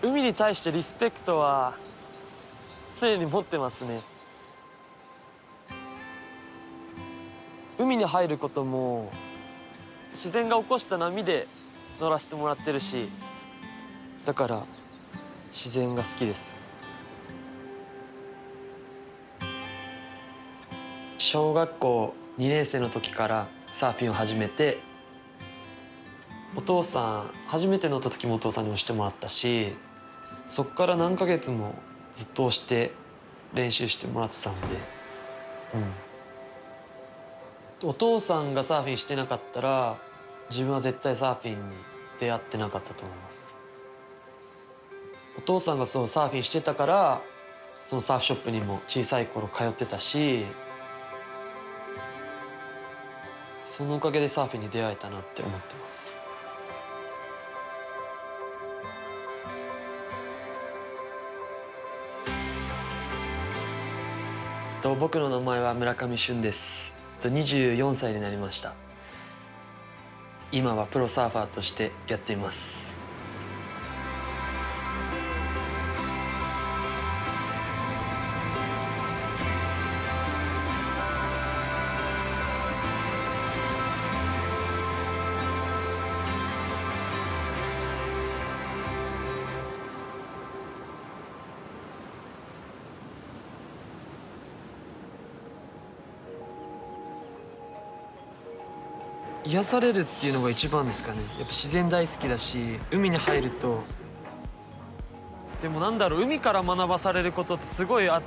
海に対してリスペクトは常に持ってますね。海に入ることも自然が起こした波で乗らせてもらってるし、だから自然が好きです。小学校2年生の時からサーフィンを始めて、お父さん初めて乗った時もお父さんに押してもらったし、そっから何ヶ月もずっと押して練習してもらってたんで、お父さんがサーフィンしてなかったら自分は絶対サーフィンに出会ってなかったと思います。お父さんがそうサーフィンしてたから、そのサーフショップにも小さい頃通ってたし、そのおかげでサーフィンに出会えたなって思ってます。僕の名前は村上俊です。24歳になりました。今はプロサーファーとしてやっています。癒されるっていうのが一番ですかね。やっぱ自然大好きだし、海に入ると、でもなんだろう、海から学ばされることってすごいあって、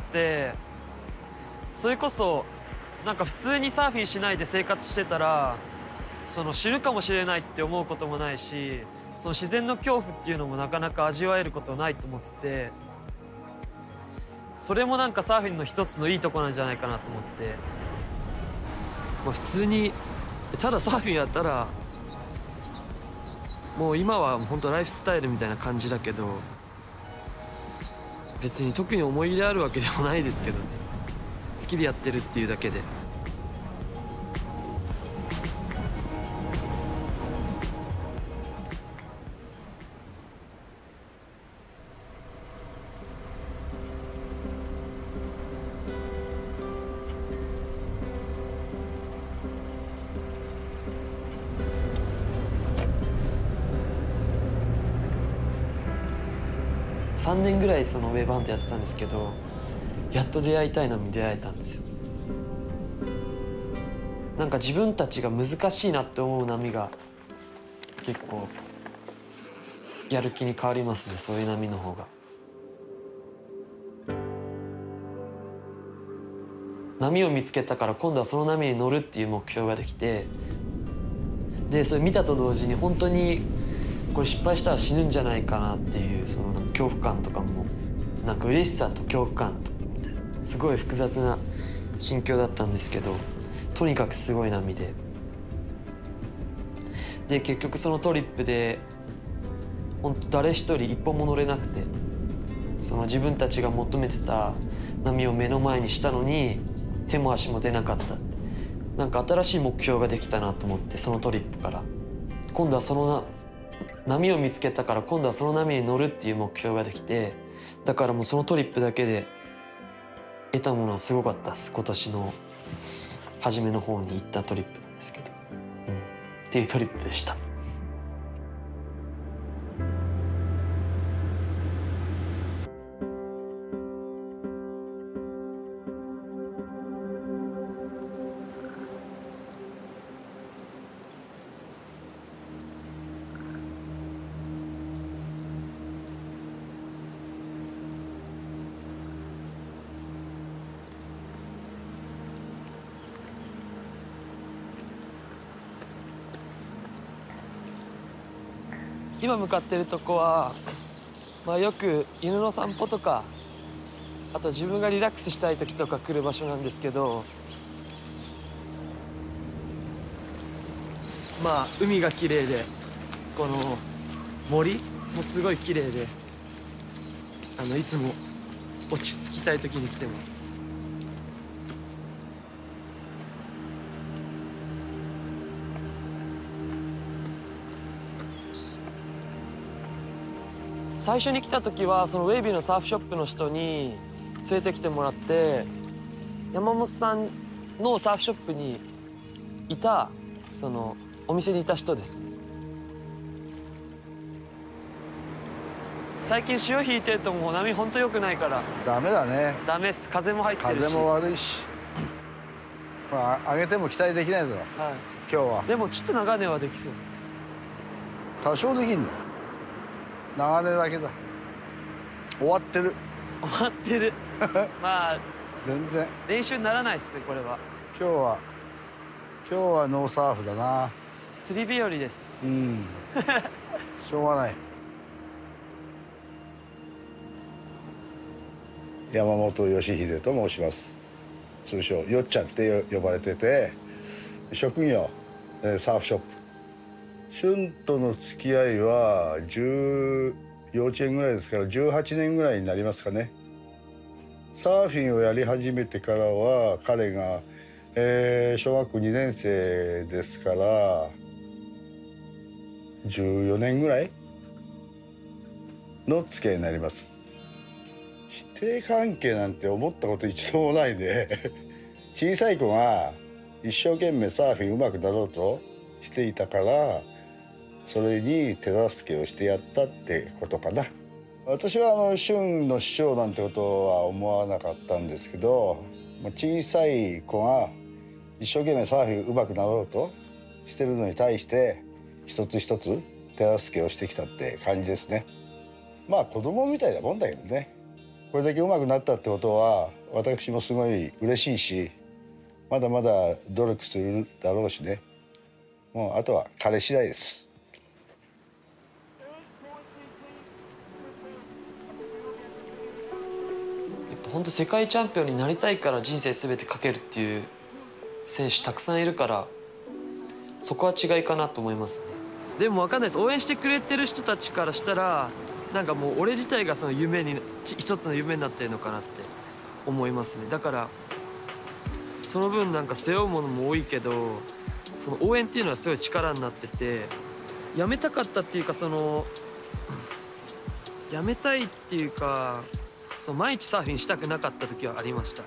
それこそなんか普通にサーフィンしないで生活してたら、死ぬかもしれないって思うこともないし、その自然の恐怖っていうのもなかなか味わえることないと思ってて、それもなんかサーフィンの一つのいいとこなんじゃないかなと思って、普通にただサーフィンやったら、もう今は本当ライフスタイルみたいな感じだけど、別に特に思い入れあるわけでもないですけどね。好きでやってるっていうだけで。3年ぐらいそのウェーバンドやってたんですけど、やっと出会いたい波に出会えたんですよ。なんか自分たちが難しいなって思う波が結構やる気に変わりますね、そういう波の方が。波を見つけたから今度はその波に乗るっていう目標ができて、でそれ見たと同時に本当にこれ失敗したら死ぬんじゃないかなっていう、そのなんか恐怖感とかも、なんか嬉しさと恐怖感とすごい複雑な心境だったんですけど、とにかくすごい波で、結局そのトリップで本当誰一人一本も乗れなくて、その自分たちが求めてた波を目の前にしたのに手も足も出なかった。なんか新しい目標ができたなと思って、そのトリップから今度はその波を見つけたから今度はその波に乗るっていう目標ができて、だからもうそのトリップだけで得たものはすごかったです。今年の初めの方に行ったトリップなんですけど、っていうトリップでした。今向かってるとこは、よく犬の散歩とか、あと自分がリラックスしたい時とか来る場所なんですけど、海が綺麗で、この森もすごい綺麗で、いつも落ち着きたい時に来てます。 最初に来た時はそのウェイビーのサーフショップの人に連れてきてもらって、山本さんのサーフショップにいたそのお店にいた人です。最近潮引いてるともう波本当良くないからダメだね。 ダメです。風も入ってるし、 風も悪いし、まあ上げても期待できないだろ、 はい、 今日は。 でもちょっと長値はできそう。 多少できんの、長値だけだ。終わってる終わってるまあ全然練習にならないですねこれは。 今日はノーサーフだな。 釣り日和です。 うんしょうがない。山本義秀と申します。通称よっちゃんって呼ばれてて、職業サーフショップ。旬との付き合いは幼稚園ぐらいですから18年ぐらいになりますかね。サーフィンをやり始めてからは彼が、小学校2年生ですから14年ぐらいの付き合いになります。師弟関係なんて思ったこと一度もないで小さい子が一生懸命サーフィンうまくなろうとしていたからそれに手助けをしてやったってことかな。私は俊の師匠なんてことは思わなかったんですけど、小さい子が一生懸命サーフィンうまくなろうとしてるのに対して一つ一つ手助けをしてきたって感じですね。まあ子供みたいなもんだけどね。これだけうまくなったってことは私もすごい嬉しいし、まだまだ努力するだろうしね。もうあとは彼次第です。 本当世界チャンピオンになりたいから人生全てかけるっていう選手たくさんいるから、そこは違いかなと思いますね。でも分かんないです。応援してくれてる人たちからしたらなんかもう俺自体がその夢に一つの夢になってるのかなって思いますね。だからその分なんか背負うものも多いけど、その応援っていうのはすごい力になってて、やめたかったっていうかやめたいっていうか毎日サーフィンしたくなかった時はありました。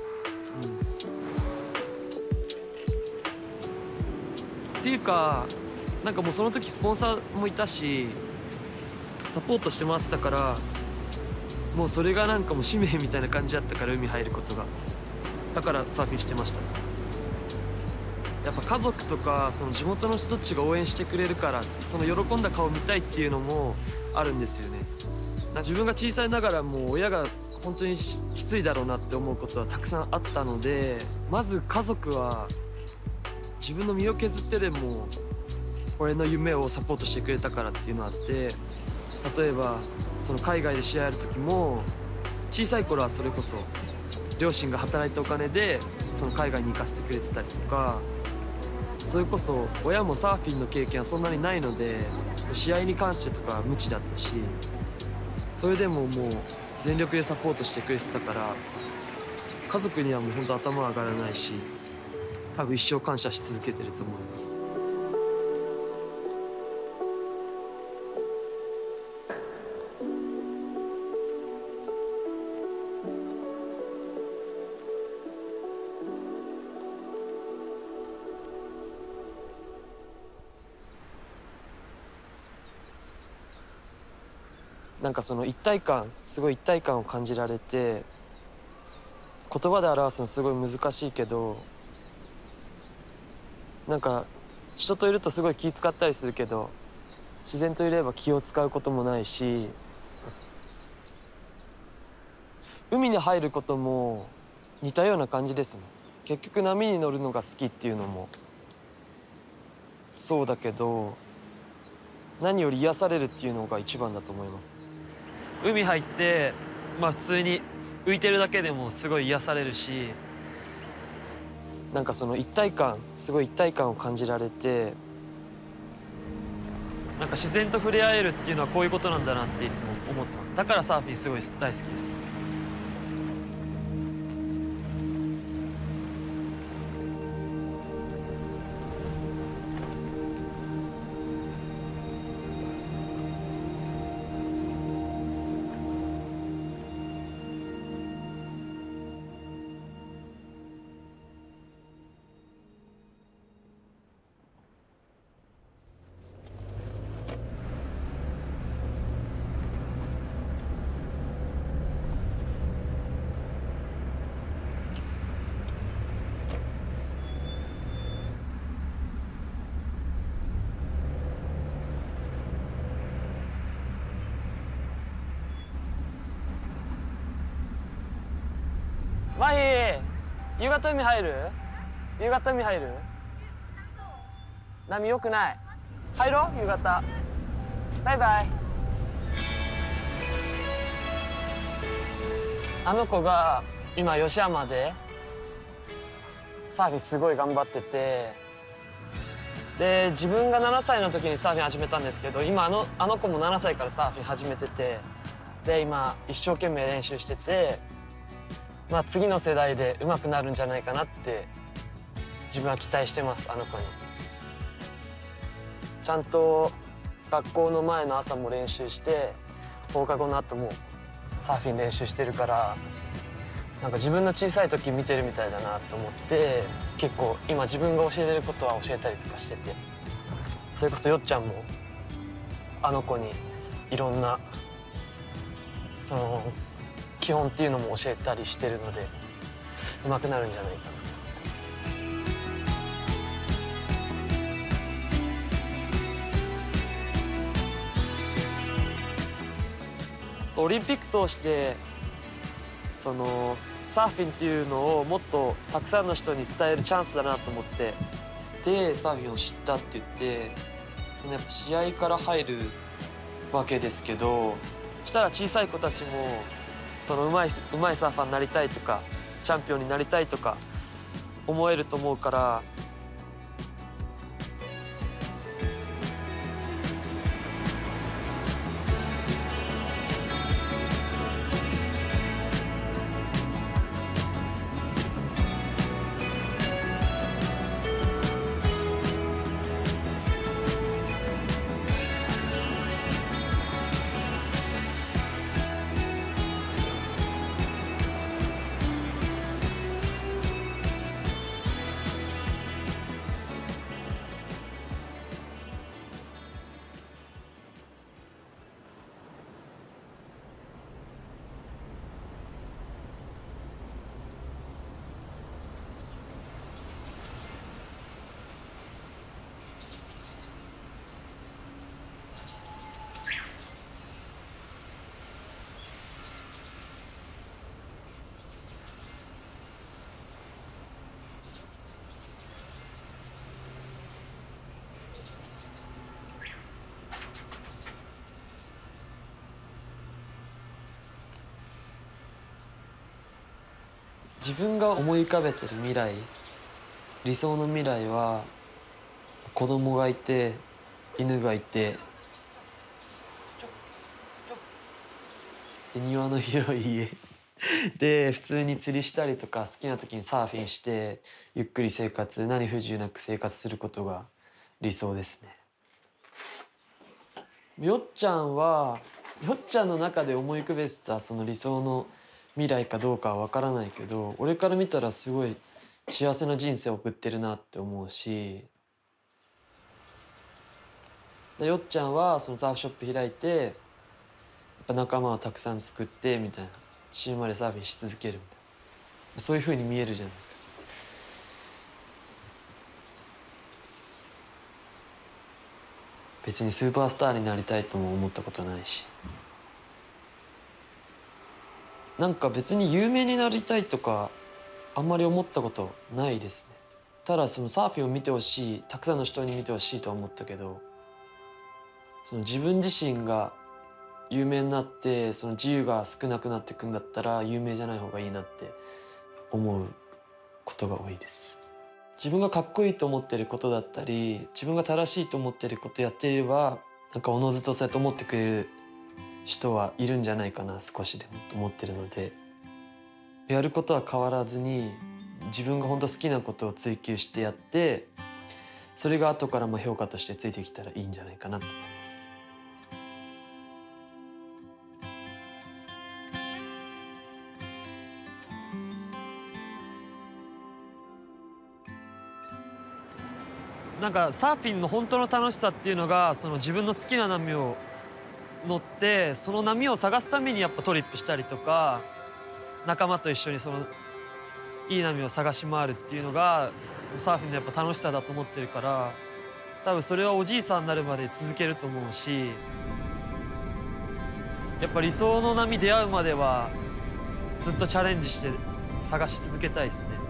っていうかなんかもうその時スポンサーもいたしサポートしてもらってたから、もうそれがなんかもう使命みたいな感じだったから、海入ることが。だからサーフィンしてました。やっぱ家族とかその地元の人たちが応援してくれるからつってその喜んだ顔見たいっていうのもあるんですよね。自分が小さいながらもう親が本当にきついだろうなって思うことはたくさんあったので、まず家族は自分の身を削ってでも俺の夢をサポートしてくれたからっていうのがあって、例えばその海外で試合やる時も小さい頃はそれこそ両親が働いたお金でその海外に行かせてくれてたりとか、それこそ親もサーフィンの経験はそんなにないので試合に関してとか無知だったし、それでももう全力でサポートしてくれてたから、家族にはもう本当頭上がらないし、多分一生感謝し続けてると思います。なんかそのすごい一体感を感じられて、言葉で表すのすごい難しいけど、なんか人といるとすごい気使ったりするけど、自然といれば気を使うこともないし、海に入ることも似たような感じですね。結局波に乗るのが好きっていうのもそうだけど、何より癒されるっていうのが一番だと思います。海入って普通に浮いてるだけでもすごい癒されるし、なんかそのすごい一体感を感じられて、なんか自然と触れ合えるっていうのはこういうことなんだなっていつも思ってます。だからサーフィンすごい大好きです。 マヒ夕方海入る？夕方海入る？波良くない。入ろう夕方。バイバイ。あの子が今吉山でサーフィンすごい頑張ってて、で自分が7歳の時にサーフィン始めたんですけど、今あの子も7歳からサーフィン始めてて、で今一生懸命練習してて、まあ次の世代で上手くなるんじゃないかなって自分は期待してます。あの子にちゃんと学校の前の朝も練習して放課後の後もサーフィン練習してるから、なんか自分の小さい時見てるみたいだなと思って、結構今自分が教えれることは教えたりとかしてて、それこそよっちゃんもあの子にいろんなその基本っていうのも教えたりしてるので、上手くなるんじゃないかなと思ってます。オリンピック通してそのサーフィンっていうのをもっとたくさんの人に伝えるチャンスだなと思ってでサーフィンを知ったって言って、そのやっぱ試合から入るわけですけど、したら小さい子たちもそのうまいサーファーになりたいとかチャンピオンになりたいとか思えると思うから。自分が思い浮かべてる未来、理想の未来は子供がいて犬がいてで庭の広い家で普通に釣りしたりとか好きな時にサーフィンしてゆっくり何不自由なく生活することが理想ですね。よっちゃんの中で思い浮かべてたその理想の未来かどうかは分からないけど、俺から見たらすごい幸せな人生を送ってるなって思うし、よっちゃんはそのサーフショップ開いてやっぱ仲間をたくさん作ってみたいな、死ぬまでサーフィンし続けるみたいな、そういう風に見えるじゃないですか。別にスーパースターになりたいとも思ったことないし、なんか別に有名になりたいとかあんまり思ったことないですね。ただそのサーフィンを見てほしい、たくさんの人に見てほしいとは思ったけど、その自分自身が有名になってその自由が少なくなっていくんだったら有名じゃない方がいいなって思うことが多いです。自分がかっこいいと思ってることだったり自分が正しいと思ってることやっていれば、なんかおのずとそうやって思ってくれる人はいるんじゃないかな、少しでもと思ってるので、やることは変わらずに自分が本当好きなことを追求してやって、それが後から評価としてついてきたらいいんじゃないかなと思います。なんかサーフィンの本当の楽しさっていうのが、その自分の好きな波を乗ってその波を探すためにやっぱトリップしたりとか仲間と一緒にそのいい波を探し回るっていうのがサーフィンのやっぱ楽しさだと思ってるから、多分それはおじいさんになるまで続けると思うし、やっぱ理想の波出会うまではずっとチャレンジして探し続けたいですね。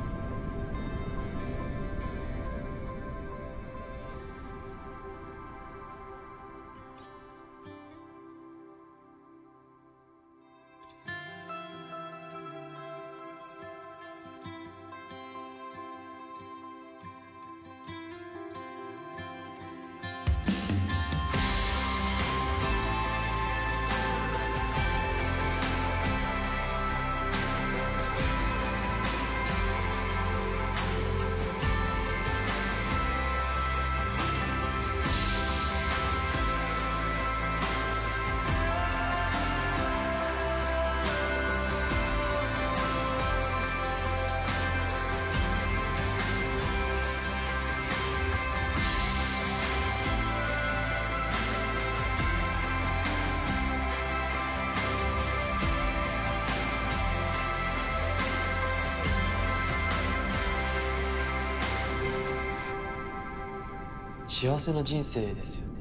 幸せな人生ですよね。